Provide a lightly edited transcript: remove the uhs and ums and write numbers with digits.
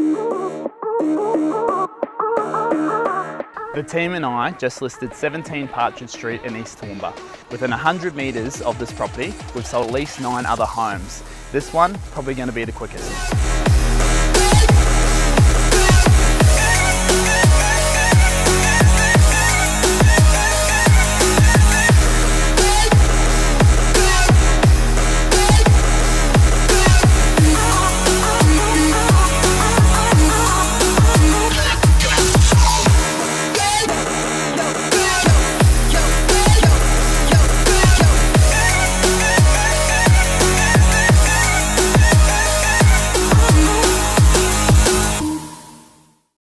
The team and I just listed 17 Partridge Street in East Toowoomba. Within 100 metres of this property, we've sold at least 9 other homes. This one, probably going to be the quickest.